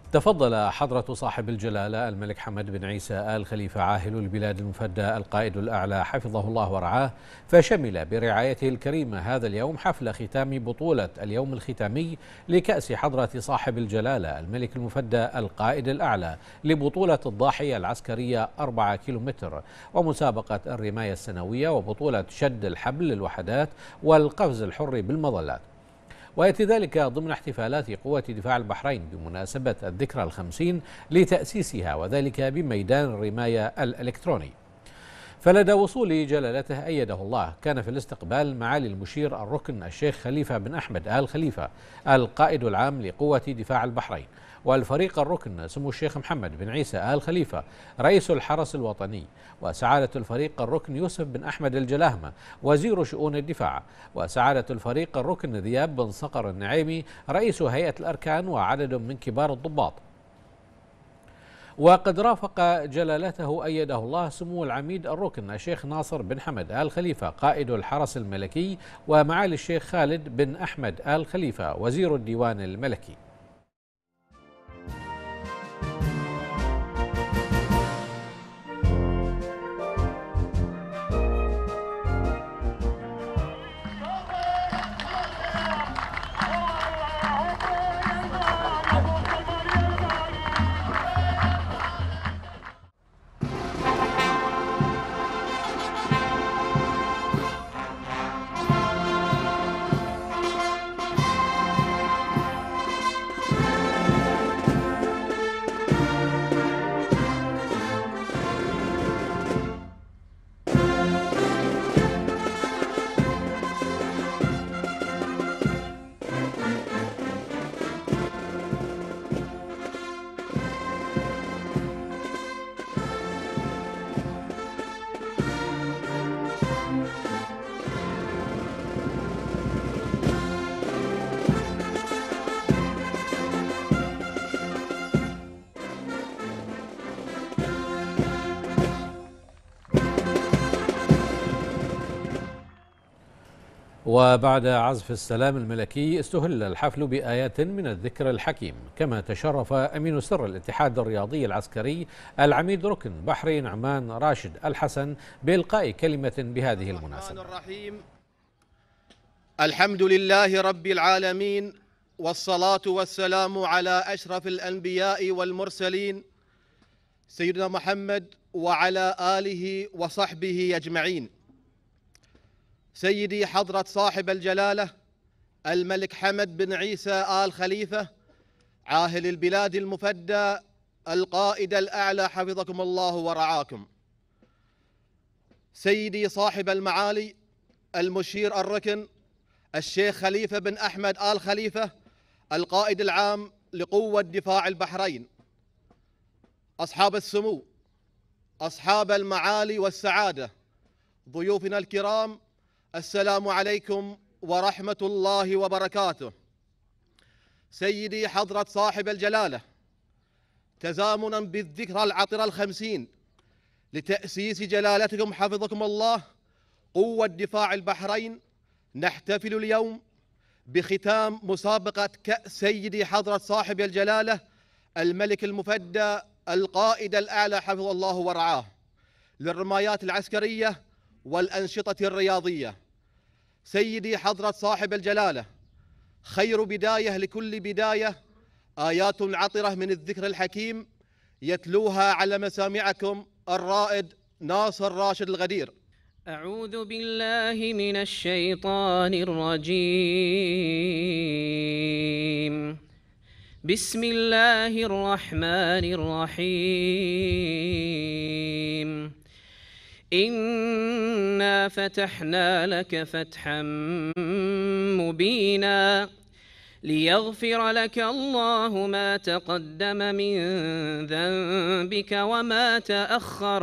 تفضل حضرة صاحب الجلالة الملك حمد بن عيسى آل خليفة عاهل البلاد المفدى القائد الأعلى حفظه الله ورعاه، فشمل برعايته الكريمة هذا اليوم حفل ختام بطولة اليوم الختامي لكأس حضرة صاحب الجلالة الملك المفدى القائد الأعلى لبطولة الضاحية العسكرية 4 كيلومتر، ومسابقة الرماية السنوية، وبطولة شد الحبل للوحدات، والقفز الحر بالمظلات. ويأتي ذلك ضمن احتفالات قوة دفاع البحرين بمناسبة الذكرى الخمسين لتأسيسها، وذلك بميدان الرماية الإلكتروني. فلدى وصول جلالته أيده الله كان في الاستقبال معالي المشير الركن الشيخ خليفة بن أحمد آل خليفة القائد العام لقوة دفاع البحرين، والفريق الركن سمو الشيخ محمد بن عيسى آل خليفة رئيس الحرس الوطني، وسعادة الفريق الركن يوسف بن أحمد الجلاهمة وزير شؤون الدفاع، وسعادة الفريق الركن ذياب بن صقر النعيمي رئيس هيئة الأركان، وعدد من كبار الضباط. وقد رافق جلالته أيده الله سمو العميد الركن الشيخ ناصر بن حمد آل خليفة قائد الحرس الملكي، ومعالي الشيخ خالد بن أحمد آل خليفة وزير الديوان الملكي. وبعد عزف السلام الملكي استهل الحفل بآيات من الذكر الحكيم، كما تشرف أمين سر الاتحاد الرياضي العسكري العميد ركن بحري نعمان راشد الحسن بإلقاء كلمة بهذه المناسبة. الرحيم. الحمد لله رب العالمين، والصلاة والسلام على أشرف الأنبياء والمرسلين سيدنا محمد وعلى آله وصحبه أجمعين. سيدي حضرة صاحب الجلالة الملك حمد بن عيسى آل خليفة عاهل البلاد المفدى القائد الأعلى حفظكم الله ورعاكم. سيدي صاحب المعالي المشير الركن الشيخ خليفة بن أحمد آل خليفة القائد العام لقوة دفاع البحرين، أصحاب السمو، أصحاب المعالي والسعادة، ضيوفنا الكرام، السلام عليكم ورحمة الله وبركاته. سيدي حضرة صاحب الجلالة، تزامنا بالذكرى العطرة الخمسين لتأسيس جلالتكم حفظكم الله قوة دفاع البحرين، نحتفل اليوم بختام مسابقة كأس سيدي حضرة صاحب الجلالة الملك المفدى القائد الأعلى حفظه الله ورعاه للرمايات العسكرية والأنشطة الرياضية. سيدي حضرة صاحب الجلالة، خير بداية لكل بداية آيات عطرة من الذكر الحكيم يتلوها على مسامعكم الرائد ناصر راشد الغدير. أعوذ بالله من الشيطان الرجيم. بسم الله الرحمن الرحيم. إنا فتحنا لك فتحا مبينا ليغفر لك الله ما تقدم من ذنبك وما تأخر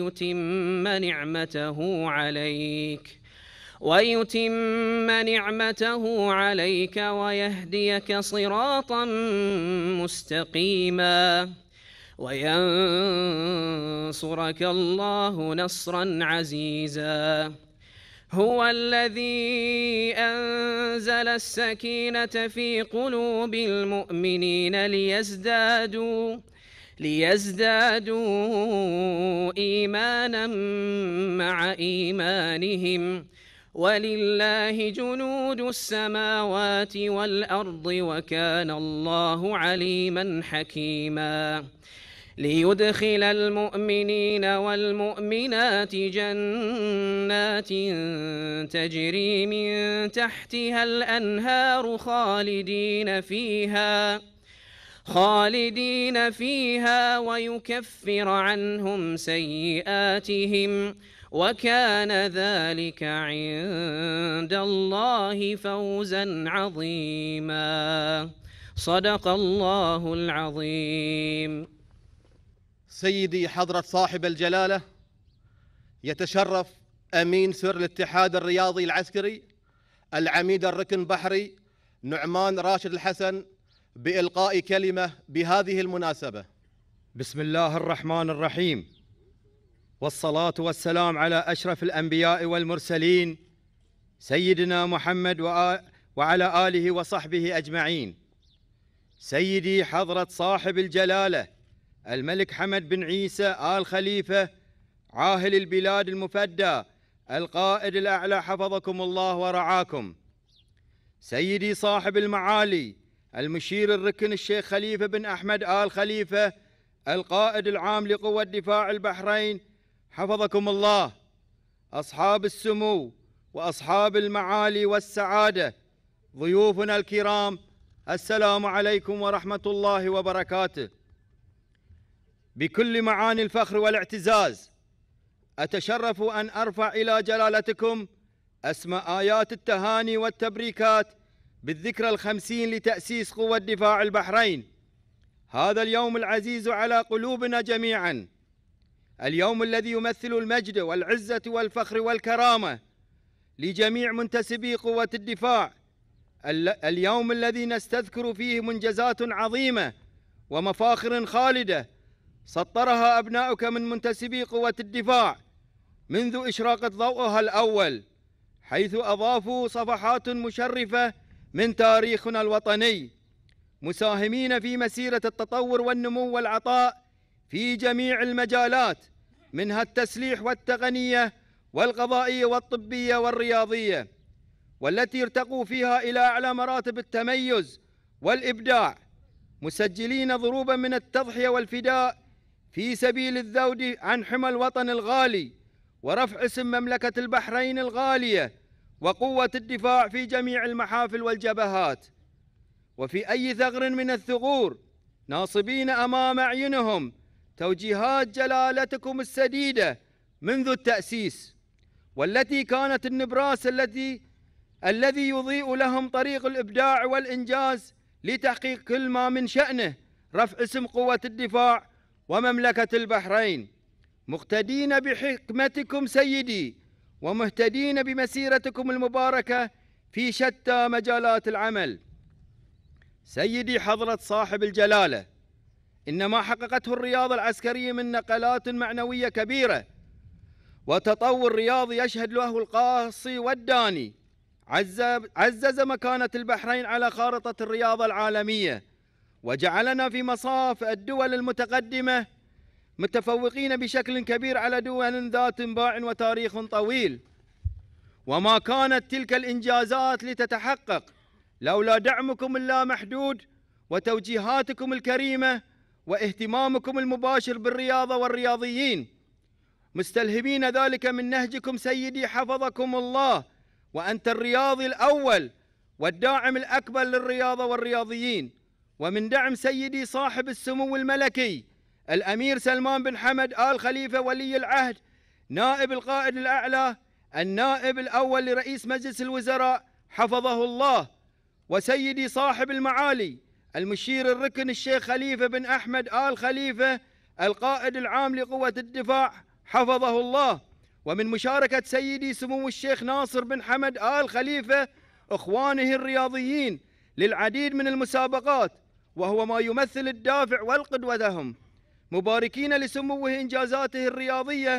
ويتم نعمته عليك ويهديك صراطا مستقيما وينصرك الله نصرا عزيزا. هو الذي أنزل السكينة في قلوب المؤمنين ليزدادوا إيمانا مع إيمانهم، ولله جنود السماوات والأرض وكان الله عليما حكيما. ليدخل المؤمنين والمؤمنات جنات تجري من تحتها الأنهار خالدين فيها ويكفر عنهم سيئاتهم، وكان ذلك عند الله فوزا عظيما. صدق الله العظيم. سيدي حضرة صاحب الجلالة، يتشرف أمين سر الاتحاد الرياضي العسكري العميد الركن بحري نعمان راشد الحسن بإلقاء كلمة بهذه المناسبة. بسم الله الرحمن الرحيم، والصلاة والسلام على أشرف الأنبياء والمرسلين سيدنا محمد وعلى آله وصحبه أجمعين. سيدي حضرة صاحب الجلالة الملك حمد بن عيسى آل خليفة عاهل البلاد المفدى القائد الأعلى حفظكم الله ورعاكم. سيدي صاحب المعالي المشير الركن الشيخ خليفة بن أحمد آل خليفة القائد العام لقوة دفاع البحرين حفظكم الله. أصحاب السمو وأصحاب المعالي والسعادة، ضيوفنا الكرام، السلام عليكم ورحمة الله وبركاته. بكل معاني الفخر والاعتزاز أتشرف أن أرفع إلى جلالتكم أسمى آيات التهاني والتبريكات بالذكرى 50 لتأسيس قوة دفاع البحرين. هذا اليوم العزيز على قلوبنا جميعا، اليوم الذي يمثل المجد والعزة والفخر والكرامة لجميع منتسبي قوة الدفاع، اليوم الذي نستذكر فيه منجزات عظيمة ومفاخر خالدة سطرها أبناؤك من منتسبي قوة الدفاع منذ إشراقة ضوءها الأول، حيث أضافوا صفحات مشرفة من تاريخنا الوطني، مساهمين في مسيرة التطور والنمو والعطاء في جميع المجالات، منها التسليح والتقنية والقضائية والطبية والرياضية، والتي ارتقوا فيها إلى أعلى مراتب التميز والإبداع، مسجلين ضروبا من التضحية والفداء في سبيل الذود عن حمى الوطن الغالي ورفع اسم مملكة البحرين الغالية وقوة الدفاع في جميع المحافل والجبهات، وفي أي ثغر من الثغور ناصبين أمام أعينهم توجيهات جلالتكم السديدة منذ التأسيس، والتي كانت النبراس الذي يضيء لهم طريق الإبداع والإنجاز لتحقيق كل ما من شأنه رفع اسم قوة الدفاع ومملكة البحرين، مقتدين بحكمتكم سيدي ومهتدين بمسيرتكم المباركة في شتى مجالات العمل. سيدي حضرة صاحب الجلالة، إن ما حققته الرياضة العسكرية من نقلات معنوية كبيرة وتطور رياضي يشهد له القاصي والداني عزز مكانة البحرين على خارطة الرياضة العالمية، وجعلنا في مصاف الدول المتقدمة متفوقين بشكل كبير على دول ذات انباع وتاريخ طويل. وما كانت تلك الإنجازات لتتحقق لولا دعمكم اللامحدود وتوجيهاتكم الكريمة واهتمامكم المباشر بالرياضة والرياضيين، مستلهمين ذلك من نهجكم سيدي حفظكم الله، وأنت الرياضي الأول والداعم الأكبر للرياضة والرياضيين، ومن دعم سيدي صاحب السمو الملكي الأمير سلمان بن حمد آل خليفة ولي العهد نائب القائد الأعلى النائب الأول لرئيس مجلس الوزراء حفظه الله، وسيدي صاحب المعالي المشير الركن الشيخ خليفة بن أحمد آل خليفة القائد العام لقوة الدفاع حفظه الله، ومن مشاركة سيدي سمو الشيخ ناصر بن حمد آل خليفة إخوانه الرياضيين للعديد من المسابقات، وهو ما يمثل الدافع والقدوة لهم، مباركين لسموه إنجازاته الرياضية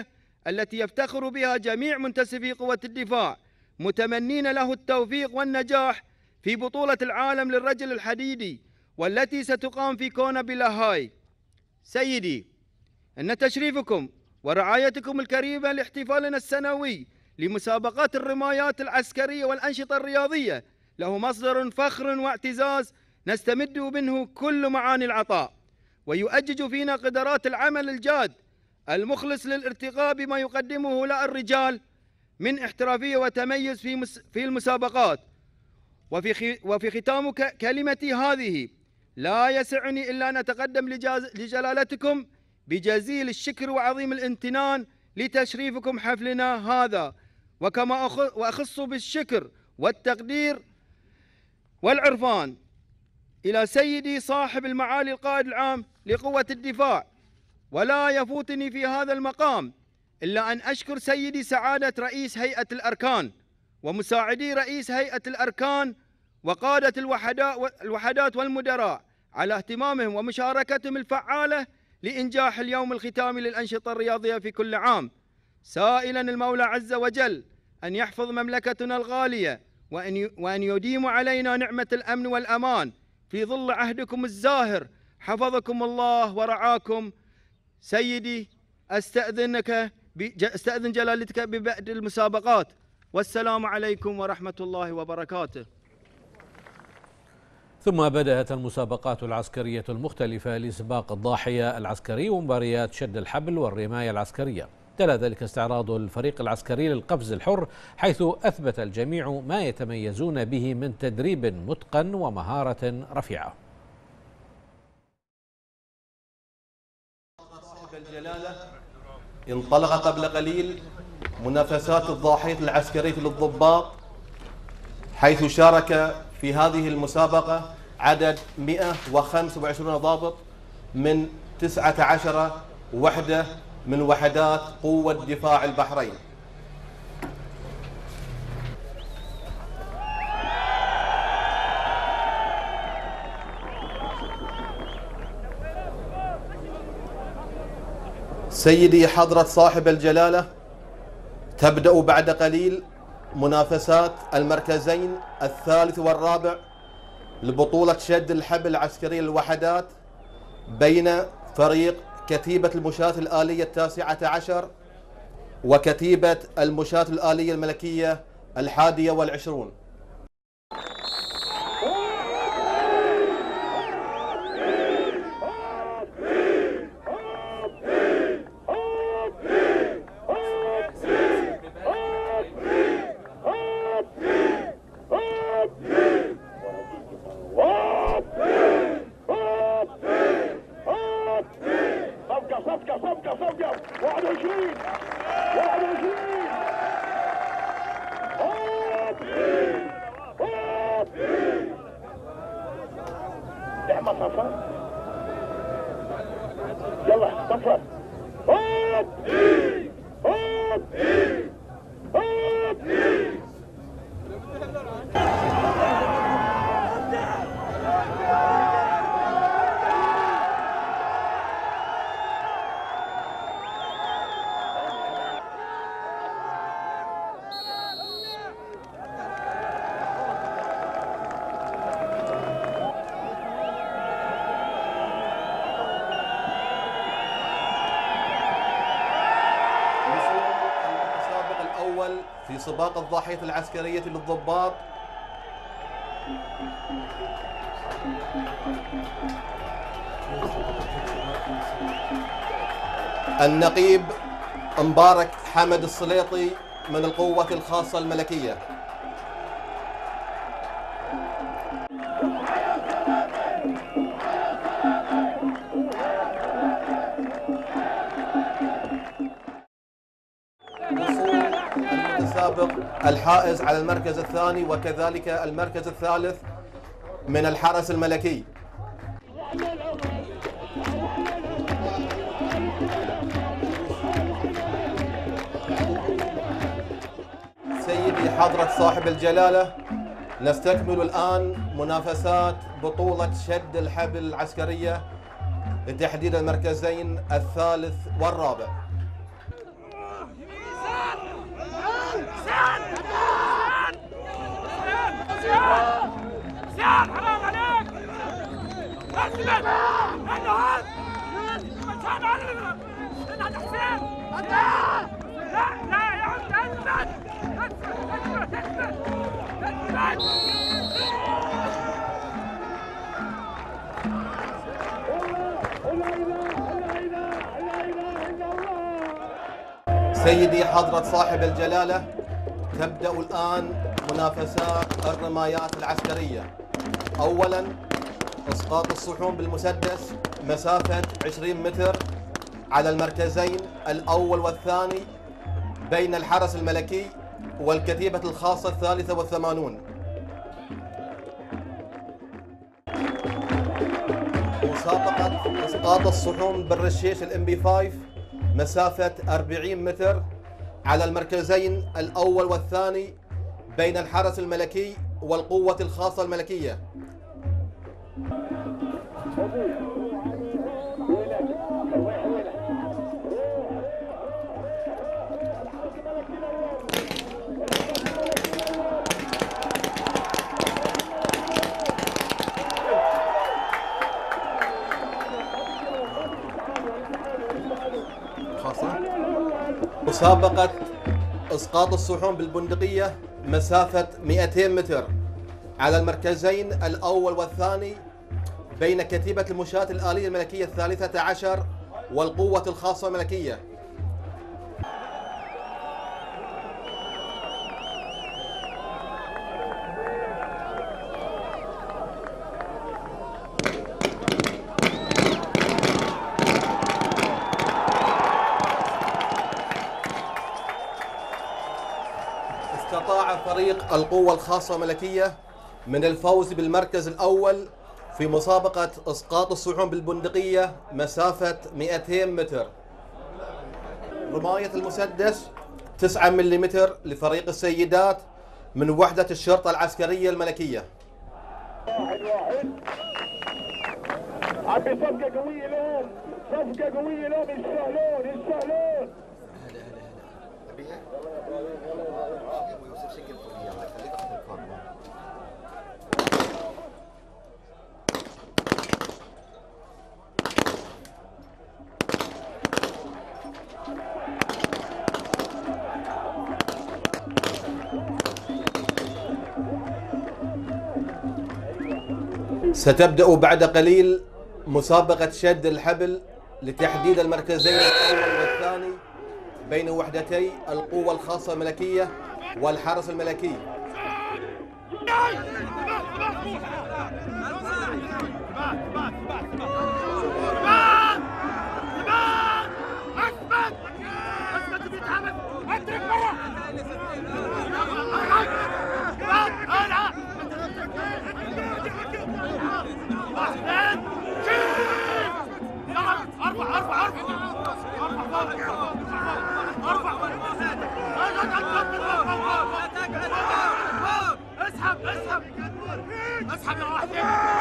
التي يفتخر بها جميع منتسبي قوة الدفاع، متمنين له التوفيق والنجاح في بطولة العالم للرجل الحديدي والتي ستقام في كونا بلاهاي. سيدي، إن تشريفكم ورعايتكم الكريمة لاحتفالنا السنوي لمسابقات الرمايات العسكرية والأنشطة الرياضية له مصدر فخر واعتزاز نستمد منه كل معاني العطاء، ويؤجج فينا قدرات العمل الجاد المخلص للارتقاء بما يقدمه هؤلاء الرجال من احترافية وتميز في المسابقات. وفي ختام كلمتي هذه لا يسعني إلا أن أتقدم لجلالتكم بجزيل الشكر وعظيم الامتنان لتشريفكم حفلنا هذا، وكما وأخص بالشكر والتقدير والعرفان إلى سيدي صاحب المعالي القائد العام لقوة الدفاع. ولا يفوتني في هذا المقام إلا أن أشكر سيدي سعادة رئيس هيئة الأركان ومساعدي رئيس هيئة الأركان وقادة الوحدات والمدراء على اهتمامهم ومشاركتهم الفعالة لإنجاح اليوم الختامي للأنشطة الرياضية في كل عام، سائلا المولى عز وجل أن يحفظ مملكتنا الغالية وأن يديم علينا نعمة الأمن والأمان في ظل عهدكم الزاهر، حفظكم الله ورعاكم. سيدي، أستأذن جلالتك ببدء المسابقات، والسلام عليكم ورحمة الله وبركاته. ثم بدأت المسابقات العسكرية المختلفة لسباق الضاحية العسكري ومباريات شد الحبل والرماية العسكرية. تلا ذلك استعراض الفريق العسكري للقفز الحر، حيث أثبت الجميع ما يتميزون به من تدريب متقن ومهارة رفيعة. صاحب الجلالة انطلق قبل قليل منافسات الضاحية العسكرية للضباط، حيث شارك في هذه المسابقة عدد 125 ضابط من 19 وحدة من وحدات قوة دفاع البحرين. سيدي حضرة صاحب الجلالة، تبدأ بعد قليل منافسات المركزين الثالث والرابع لبطولة شد الحبل العسكرية للوحدات بين فريق كتيبة المشاة الآلية 19 وكتيبة المشاة الآلية الملكية 21. يلا صفر. في سباق الضاحية العسكرية للضباط، النقيب مبارك حمد السليطي من القوة الخاصة الملكية. المتسابق الحائز على المركز الثاني وكذلك المركز الثالث من الحرس الملكي. سيدي حضرة صاحب الجلالة، نستكمل الآن منافسات بطولة شد الحبل العسكرية لتحديد المركزين الثالث والرابع. زياد حرام عليك. اثبت انه هذا مكان علم انها حسين. لا يا عم اثبت اثبت اثبت. سيدي حضرة صاحب الجلالة، تبدأ الآن منافسات الرمايات العسكرية. أولاً إسقاط الصحون بالمسدس مسافة 20 متر على المركزين الأول والثاني بين الحرس الملكي والكتيبة الخاصة 83. مسابقة إسقاط الصحون بالرشيش الMP5 مسافة 40 متر على المركزين الأول والثاني بين الحرس الملكي والقوة الخاصة الملكية. مسابقة إسقاط الصحون بالبندقية مسافة 200 متر على المركزين الأول والثاني بين كتيبة المشاة الآلية الملكية 13 والقوة الخاصة الملكية. استطاع فريق القوة الخاصة الملكية من الفوز بالمركز الأول في مسابقة إسقاط الصحون بالبندقية مسافة 200 متر. رماية المسدس 9 ملم لفريق السيدات من وحدة الشرطة العسكرية الملكية. عبي صفقة قوية لهم، صفقة قوية لهم، يستاهلون يستاهلون. ستبدأ بعد قليل مسابقة شد الحبل لتحديد المركزين الأول والثاني بين وحدتي القوة الخاصة الملكية والحرس الملكي. اسحب اسحب اسحب يا واحد.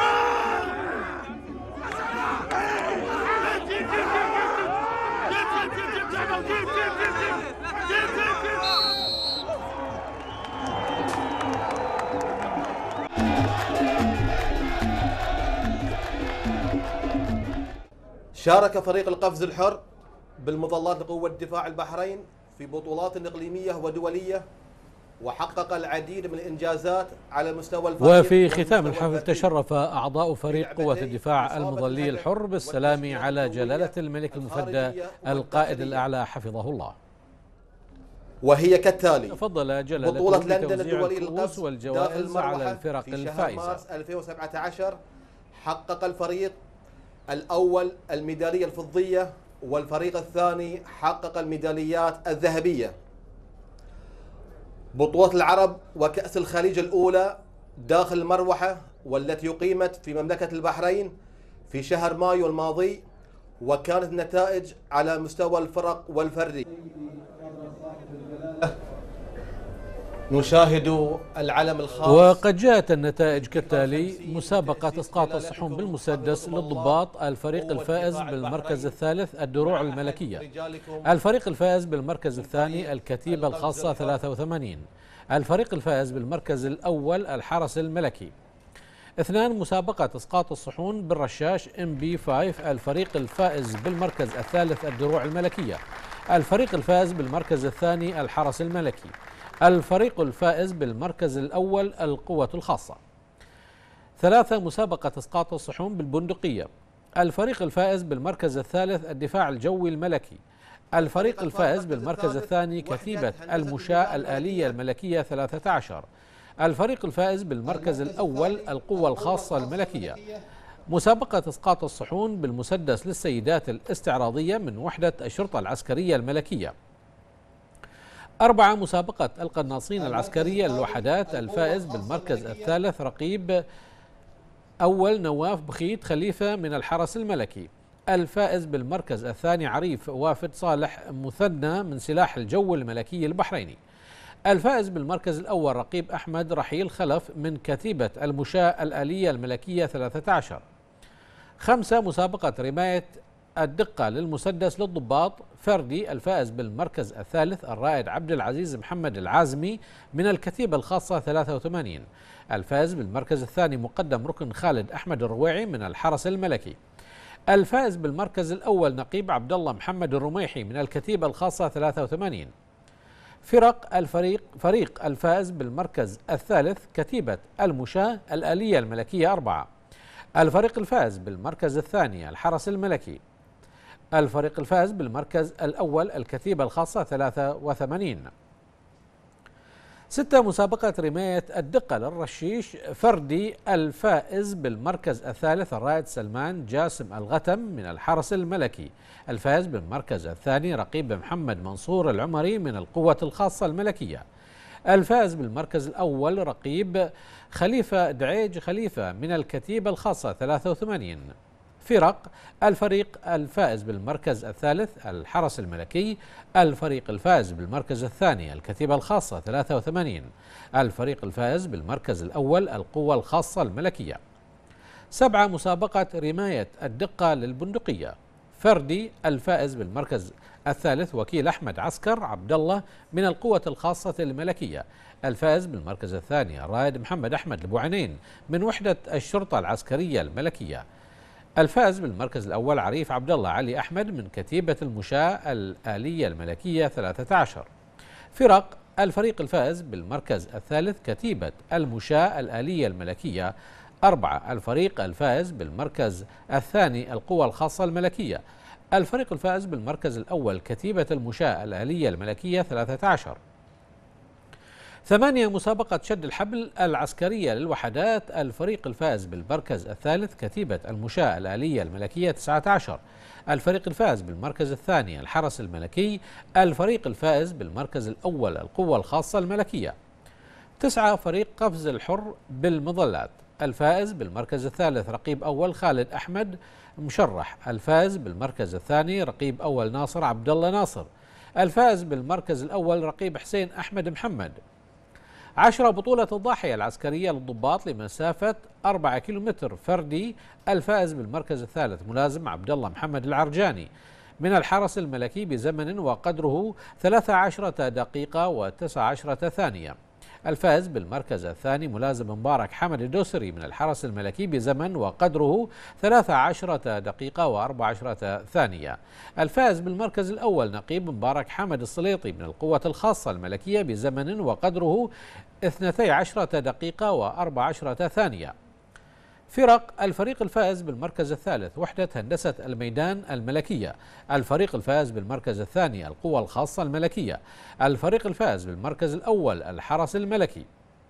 شارك فريق القفز الحر بالمظلات لقوة دفاع البحرين في بطولات إقليمية ودولية، وحقق العديد من الإنجازات على مستوى الفريق. وفي ختام الحفل تشرف أعضاء فريق قوة الدفاع المظلي الحر بالسلام على جلالة الملك المفدى القائد الأعلى حفظه الله. وهي كالتالي: تفضل جلالته بطولة لندن الدولي للقفز والجوائز على الفرق في شهر الفائزة. مارس 2017 حقق الفريق الأول الميدالية الفضية، والفريق الثاني حقق الميداليات الذهبية. بطولة العرب وكأس الخليج الأولى داخل المروحة، والتي أقيمت في مملكة البحرين في شهر مايو الماضي، وكانت النتائج على مستوى الفرق والفردي. نشاهد العلم الخاص. وقد جاءت النتائج كالتالي: مسابقة إسقاط الصحون بالمسدس للضباط، الفريق الفائز بالمركز الثالث الدروع الملكية، الفريق الفائز بالمركز الثاني الكتيبة الخاصة 83، الفريق الفائز بالمركز الأول الحرس الملكي. 2 مسابقة إسقاط الصحون بالرشاش MB5 الفريق الفائز بالمركز الثالث الدروع الملكية. الفريق الفائز بالمركز الثاني الحرس الملكي. الفريق الفائز بالمركز الأول القوة الخاصة. 3 مسابقة إسقاط الصحون بالبندقية. الفريق الفائز بالمركز الثالث الدفاع الجوي الملكي. الفريق الفائز بالمركز الثاني كتيبة المشاة الآلية الملكية 13. الفريق الفائز بالمركز الأول القوة الخاصة الملكية. مسابقة إسقاط الصحون بالمسدس للسيدات الاستعراضية من وحدة الشرطة العسكرية الملكية. 4 مسابقة القناصين العسكرية للوحدات الفائز بالمركز الثالث رقيب أول نواف بخيت خليفة من الحرس الملكي. الفائز بالمركز الثاني عريف وافد صالح مثنى من سلاح الجو الملكي البحريني. الفائز بالمركز الأول رقيب أحمد رحيل خلف من كتيبة المشاة الآلية الملكية 13. 5 مسابقة رماية الدقة للمسدس للضباط فردي الفائز بالمركز الثالث الرائد عبد العزيز محمد العازمي من الكتيبة الخاصة 83. الفائز بالمركز الثاني مقدم ركن خالد أحمد الرويعي من الحرس الملكي. الفائز بالمركز الأول نقيب عبد الله محمد الرميحي من الكتيبة الخاصة 83. فريق الفائز بالمركز الثالث كتيبة المشاة الآلية الملكية 4. الفريق الفائز بالمركز الثاني الحرس الملكي. الفريق الفائز بالمركز الأول الكتيبة الخاصة 83. 6 مسابقة رماية الدقة للرشيش فردي الفائز بالمركز الثالث الرائد سلمان جاسم الغتم من الحرس الملكي. الفائز بالمركز الثاني رقيب محمد منصور العمري من القوة الخاصة الملكية. الفائز بالمركز الأول رقيب خليفة دعيج خليفة من الكتيبة الخاصة 83. الفريق الفائز بالمركز الثالث الحرس الملكي. الفريق الفائز بالمركز الثاني الكتيبة الخاصة 83. الفريق الفائز بالمركز الأول القوة الخاصة الملكية. 7 مسابقة رماية الدقة للبندقية فردي الفائز بالمركز الثالث وكيل أحمد عسكر عبد الله من القوة الخاصة الملكية. الفائز بالمركز الثاني الرائد محمد أحمد البوعنين من وحدة الشرطة العسكرية الملكية. الفائز بالمركز الأول عريف عبد الله علي أحمد من كتيبة المشاة الآلية الملكية 13. الفريق الفائز بالمركز الثالث كتيبة المشاة الآلية الملكية 4. الفريق الفائز بالمركز الثاني القوى الخاصة الملكية. الفريق الفائز بالمركز الأول كتيبة المشاة الآلية الملكية 13. 8 مسابقة شد الحبل العسكرية للوحدات الفريق الفائز بالمركز الثالث كتيبة المشاة الآلية الملكية 19. الفريق الفائز بالمركز الثاني الحرس الملكي. الفريق الفائز بالمركز الأول القوة الخاصة الملكية. 9 فريق قفز الحر بالمظلات. الفائز بالمركز الثالث رقيب أول خالد أحمد مشرح. الفائز بالمركز الثاني رقيب أول ناصر عبد الله ناصر. الفائز بالمركز الأول رقيب حسين أحمد محمد. 10 بطولة الضاحية العسكرية للضباط لمسافة 4 كيلومتر فردي. الفائز بالمركز الثالث ملازم عبد الله محمد العرجاني من الحرس الملكي بزمن وقدره 13 دقيقة و19 ثانية. الفائز بالمركز الثاني ملازم مبارك حمد الدوسري من الحرس الملكي بزمن وقدره 13 دقيقة و14 ثانية. الفائز بالمركز الأول نقيب مبارك حمد السليطي من القوة الخاصة الملكية بزمن وقدره 12 دقيقة و14 ثانية. الفريق الفائز بالمركز الثالث وحدة هندسة الميدان الملكية. الفريق الفائز بالمركز الثاني القوة الخاصة الملكية. الفريق الفائز بالمركز الأول الحرس الملكي.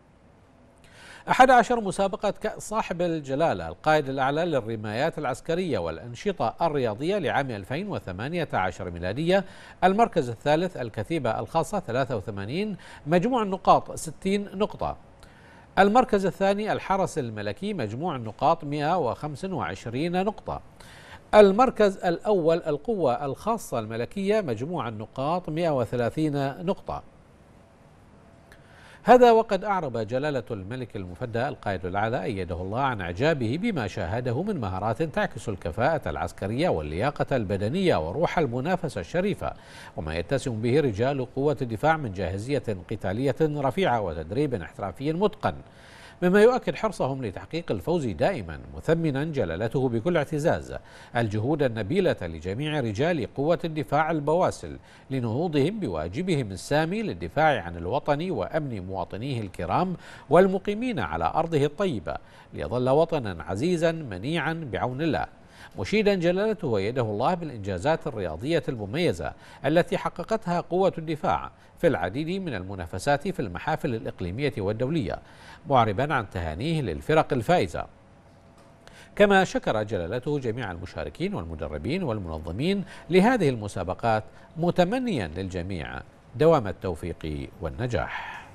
11 مسابقة كأس صاحب الجلالة القائد الأعلى للرمايات العسكرية والأنشطة الرياضية لعام 2018 ميلادية. المركز الثالث الكتيبة الخاصة 83 مجموع النقاط 60 نقطة. المركز الثاني الحرس الملكي مجموع النقاط 125 نقطة. المركز الأول القوة الخاصة الملكية مجموع النقاط 130 نقطة. هذا وقد أعرب جلالة الملك المفدى القائد الأعلى أيده الله عن إعجابه بما شاهده من مهارات تعكس الكفاءة العسكرية واللياقة البدنية وروح المنافسة الشريفة، وما يتسم به رجال قوة الدفاع من جاهزية قتالية رفيعة وتدريب احترافي متقن، مما يؤكد حرصهم لتحقيق الفوز دائما، مثمنا جلالته بكل اعتزاز الجهود النبيلة لجميع رجال قوة الدفاع البواسل لنهوضهم بواجبهم السامي للدفاع عن الوطن وأمن مواطنيه الكرام والمقيمين على أرضه الطيبة، ليظل وطنا عزيزا منيعا بعون الله، مشيدا جلالته ويده الله بالإنجازات الرياضية المميزة التي حققتها قوة الدفاع في العديد من المنافسات في المحافل الإقليمية والدولية، معربا عن تهانيه للفرق الفائزة. كما شكر جلالته جميع المشاركين والمدربين والمنظمين لهذه المسابقات، متمنيا للجميع دوام التوفيق والنجاح.